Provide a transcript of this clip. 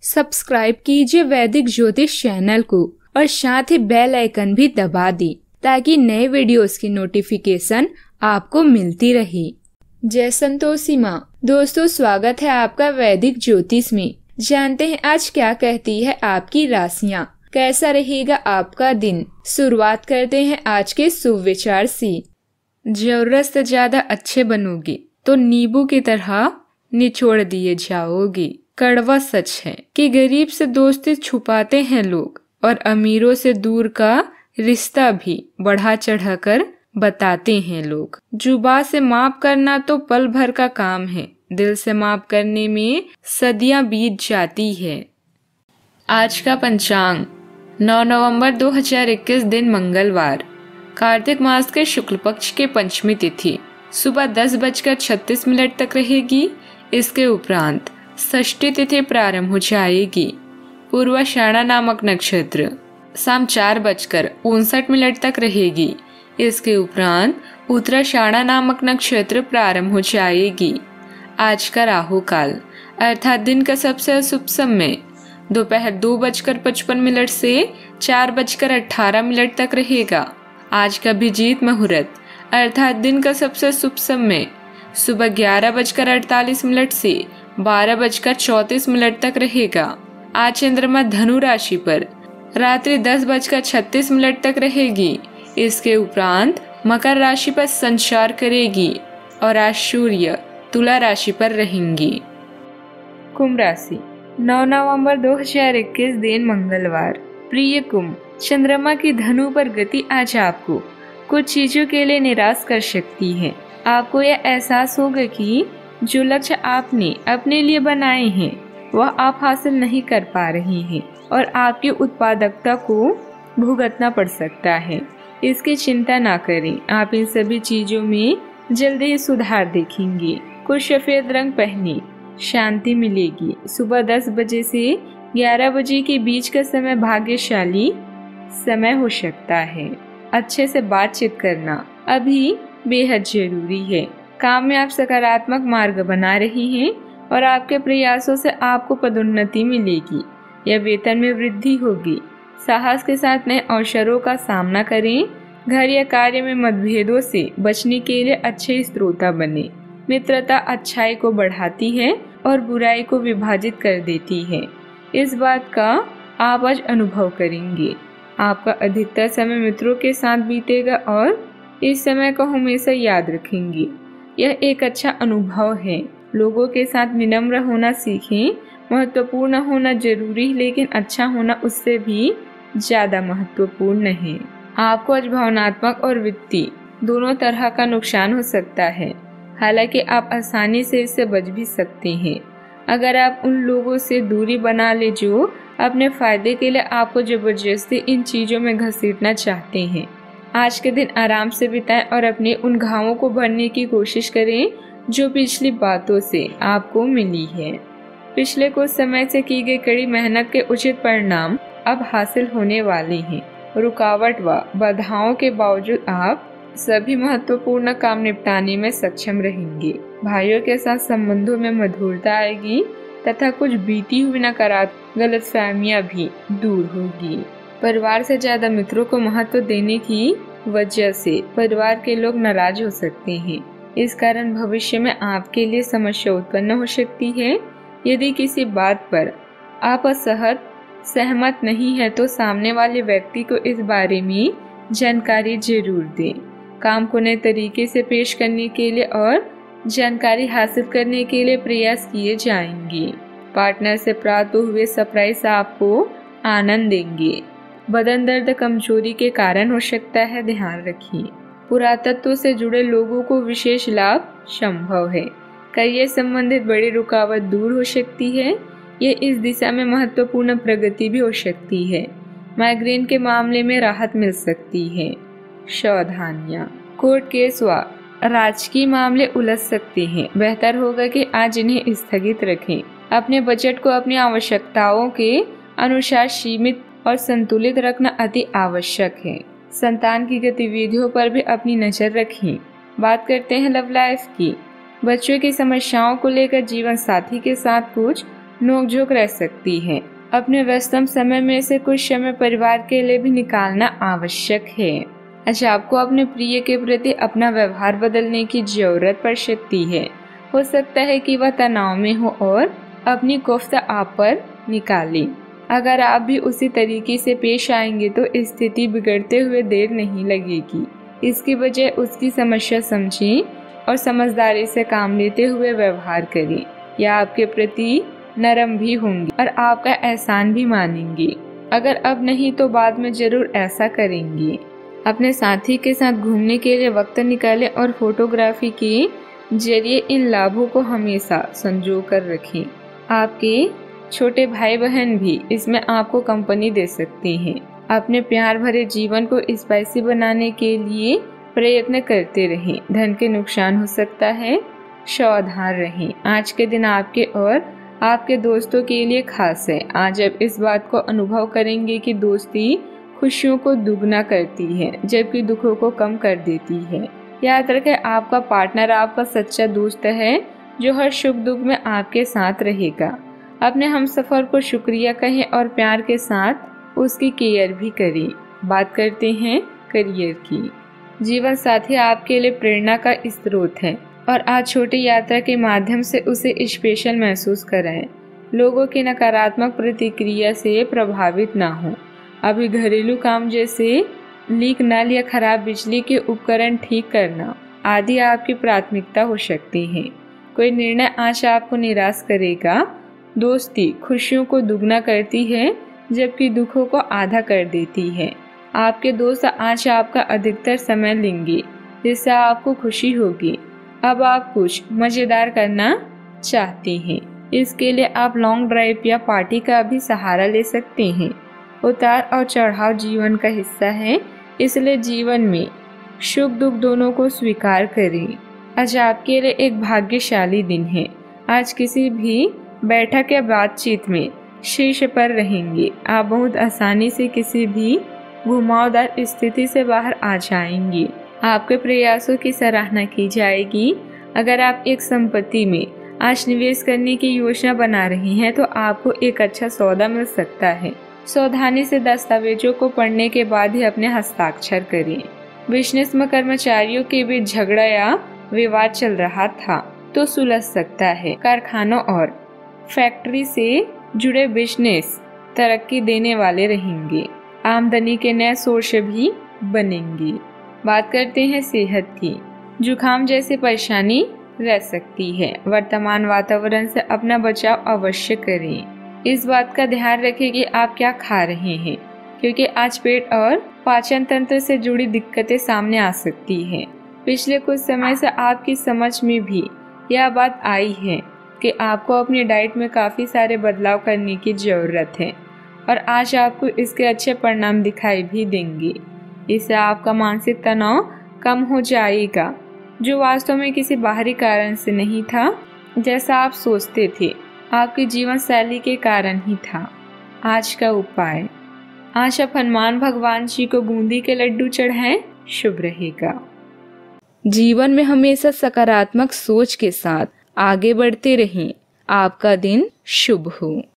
Subscribe कीजिए वैदिक ज्योतिष चैनल को और साथ ही बेल आइकन भी दबा दी ताकि नए वीडियोस की नोटिफिकेशन आपको मिलती रहे। जय संतोषी माँ। दोस्तों, स्वागत है आपका वैदिक ज्योतिष में। जानते हैं आज क्या कहती है आपकी राशियाँ, कैसा रहेगा आपका दिन। शुरुआत करते हैं आज के शुभ विचार से। जरूरत से ज्यादा अच्छे बनोगे तो नींबू की तरह निचोड़ दिए जाओगे। कड़वा सच है कि गरीब से दोस्ती छुपाते हैं लोग और अमीरों से दूर का रिश्ता भी बढ़ा चढ़ाकर बताते हैं लोग। जुबान से माफ करना तो पल भर का काम है, दिल से माफ करने में सदियां बीत जाती है। आज का पंचांग 9 नवंबर 2021 दिन मंगलवार, कार्तिक मास के शुक्ल पक्ष के पंचमी तिथि सुबह 10:36 तक रहेगी। इसके उपरांत षष्ठी तिथि प्रारंभ हो जाएगी। पूर्वाषाढ़ा नामक नक्षत्र शाम 4:59 तक रहेगी। इसके उपरांत उत्तराषाढ़ा नामक नक्षत्र प्रारंभ हो जाएगी। आज का राहु काल अर्थात दिन का सबसे अशुभ समय दोपहर 2:55 से 4:18 तक रहेगा। आज का अभिजीत मुहूर्त अर्थात दिन का सबसे शुभ समय सुबह 11:48 से 12:34 तक रहेगा। आज चंद्रमा धनु राशि पर रात्रि 10:36 तक रहेगी। इसके उपरांत मकर राशि पर संचार करेगी और आज सूर्य तुला राशि पर रहेंगी। कुंभ राशि 9 नवंबर 2021 दिन मंगलवार, प्रिय कुंभ, चंद्रमा की धनु पर गति आज आपको कुछ चीजों के लिए निराश कर सकती है। आपको यह एहसास होगा कि जो लक्ष्य आपने अपने लिए बनाए हैं वह आप हासिल नहीं कर पा रहे हैं और आपकी उत्पादकता को भुगतना पड़ सकता है। इसकी चिंता ना करें, आप इन सभी चीजों में जल्दी ही सुधार देखेंगे। कुछ सफेद रंग पहने, शांति मिलेगी। सुबह 10 बजे से 11 बजे के बीच का समय भाग्यशाली समय हो सकता है। अच्छे से बातचीत करना अभी बेहद जरूरी है। काम में आप सकारात्मक मार्ग बना रही हैं और आपके प्रयासों से आपको पदोन्नति मिलेगी या वेतन में वृद्धि होगी। साहस के साथ नए अवसरों का सामना करें। घर या कार्य में मतभेदों से बचने के लिए अच्छे श्रोता बने। मित्रता अच्छाई को बढ़ाती है और बुराई को विभाजित कर देती है। इस बात का आप आज अनुभव करेंगे। आपका अधिकतर समय मित्रों के साथ बीतेगा और इस समय को हमेशा याद रखेंगे। यह एक अच्छा अनुभव है। लोगों के साथ विनम्र होना सीखें। महत्वपूर्ण होना जरूरी लेकिन अच्छा होना उससे भी ज्यादा महत्वपूर्ण है। आपको आज भावनात्मक और वित्तीय दोनों तरह का नुकसान हो सकता है, हालांकि आप आसानी से इससे बच भी सकते हैं अगर आप उन लोगों से दूरी बना ले जो अपने फायदे के लिए आपको जबरदस्ती इन चीजों में घसीटना चाहते हैं। आज के दिन आराम से बिताएं और अपने उन घावों को भरने की कोशिश करें जो पिछली बातों से आपको मिली है। पिछले कुछ समय से की गई कड़ी मेहनत के उचित परिणाम अब हासिल होने वाले हैं। रुकावट व बाधाओं के बावजूद आप सभी महत्वपूर्ण काम निपटाने में सक्षम रहेंगे। भाइयों के साथ संबंधों में मधुरता आएगी तथा कुछ बीती हुई नकारात्मक गलतफहमियां भी दूर होगी। परिवार से ज्यादा मित्रों को महत्व देने की वजह से परिवार के लोग नाराज हो सकते हैं। इस कारण भविष्य में आपके लिए समस्या उत्पन्न हो सकती है। यदि किसी बात पर आप सहमत नहीं है तो सामने वाले व्यक्ति को इस बारे में जानकारी जरूर दें। काम को नए तरीके से पेश करने के लिए और जानकारी हासिल करने के लिए प्रयास किए जाएंगे। पार्टनर से प्राप्त हुए सरप्राइज आपको आनंद देंगे। बदन दर्द कमजोरी के कारण हो सकता है, ध्यान रखिए। पुरातत्व से जुड़े लोगों को विशेष लाभ संभव है। करियर संबंधित बड़ी रुकावट दूर हो सकती है। यह इस दिशा में महत्वपूर्ण प्रगति भी हो सकती है। माइग्रेन के मामले में राहत मिल सकती है। सावधानियां, कोर्ट केस व राजकीय मामले उलझ सकते हैं। बेहतर होगा कि आज इन्हें स्थगित रखें। अपने बजट को अपनी आवश्यकताओं के अनुसार सीमित और संतुलित रखना अति आवश्यक है। संतान की गतिविधियों पर भी अपनी नजर रखें। बात करते हैं लव लाइफ की। बच्चों की समस्याओं को लेकर जीवन साथी के साथ कुछ नोकझोंक रह सकती है। अपने व्यस्तम समय में से कुछ समय परिवार के लिए भी निकालना आवश्यक है। आज आपको अपने प्रिय के प्रति अपना व्यवहार बदलने की जरूरत पड़ सकती है। हो सकता है कि वह तनाव में हो और अपनी कोफ्त आप पर निकाले। अगर आप भी उसी तरीके से पेश आएंगे तो स्थिति बिगड़ते हुए देर नहीं लगेगी। इसकी बजाय उसकी समस्या समझें और समझदारी से काम लेते हुए व्यवहार करें। यह आपके प्रति नरम भी होंगे और आपका एहसान भी मानेंगे। अगर अब नहीं तो बाद में जरूर ऐसा करेंगे। अपने साथी के साथ घूमने के लिए वक्त निकालें और फोटोग्राफी के जरिए इन लाभों को हमेशा संजो कर रखें। आपके छोटे भाई बहन भी इसमें आपको कंपनी दे सकते हैं। अपने प्यार भरे जीवन को स्पाइसी बनाने के लिए प्रयत्न करते रहें। धन के नुकसान हो सकता है, सावधान रहें। आज के दिन आपके और आपके दोस्तों के लिए खास है। आज आप इस बात को अनुभव करेंगे कि दोस्ती खुशियों को दुगना करती है जबकि दुखों को कम कर देती है। याद रखें, आपका पार्टनर आपका सच्चा दोस्त है जो हर सुख दुख में आपके साथ रहेगा। अपने हमसफर को शुक्रिया कहें और प्यार के साथ उसकी केयर भी करें। बात करते हैं करियर की। जीवन साथी आपके लिए प्रेरणा का स्रोत है और आज छोटी यात्रा के माध्यम से उसे स्पेशल महसूस कराएं। लोगों की नकारात्मक प्रतिक्रिया से प्रभावित ना हो। अभी घरेलू काम जैसे लीक नल या खराब बिजली के उपकरण ठीक करना आदि आपकी प्राथमिकता हो सकती है। कोई निर्णय आज आपको निराश करेगा। दोस्ती खुशियों को दुगना करती है जबकि दुखों को आधा कर देती है। आपके दोस्त आज आपका अधिकतर समय लेंगे जिससे आपको खुशी होगी। अब आप कुछ मजेदार करना चाहते हैं, इसके लिए आप लॉन्ग ड्राइव या पार्टी का भी सहारा ले सकते हैं। उतार और चढ़ाव जीवन का हिस्सा है, इसलिए जीवन में सुख दुख दोनों को स्वीकार करें। आज आपके लिए एक भाग्यशाली दिन है। आज किसी भी बैठक या बातचीत में शीर्ष पर रहेंगे। आप बहुत आसानी से किसी भी घुमावदार स्थिति से बाहर आ जाएंगे। आपके प्रयासों की सराहना की जाएगी। अगर आप एक संपत्ति में आज निवेश करने की योजना बना रहे हैं तो आपको एक अच्छा सौदा मिल सकता है। सावधानी से दस्तावेजों को पढ़ने के बाद ही अपने हस्ताक्षर करें। बिजनेस में कर्मचारियों के बीच झगड़ा या विवाद चल रहा था तो सुलझ सकता है। कारखानों और फैक्ट्री से जुड़े बिजनेस तरक्की देने वाले रहेंगे। आमदनी के नए सोर्स भी बनेंगे। बात करते हैं सेहत की। जुकाम जैसी परेशानी रह सकती है। वर्तमान वातावरण से अपना बचाव अवश्य करें। इस बात का ध्यान रखें कि आप क्या खा रहे हैं, क्योंकि आज पेट और पाचन तंत्र से जुड़ी दिक्कतें सामने आ सकती हैं। पिछले कुछ समय से आपकी समझ में भी यह बात आई है कि आपको अपनी डाइट में काफ़ी सारे बदलाव करने की ज़रूरत है और आज आपको इसके अच्छे परिणाम दिखाई भी देंगे। इससे आपका मानसिक तनाव कम हो जाएगा, जो वास्तव में किसी बाहरी कारण से नहीं था जैसा आप सोचते थे, आपकी जीवन शैली के कारण ही था। आज का उपाय, आज आप हनुमान भगवान जी को बूंदी के लड्डू चढ़ाएं, शुभ रहेगा। जीवन में हमेशा सकारात्मक सोच के साथ आगे बढ़ते रहें। आपका दिन शुभ हो।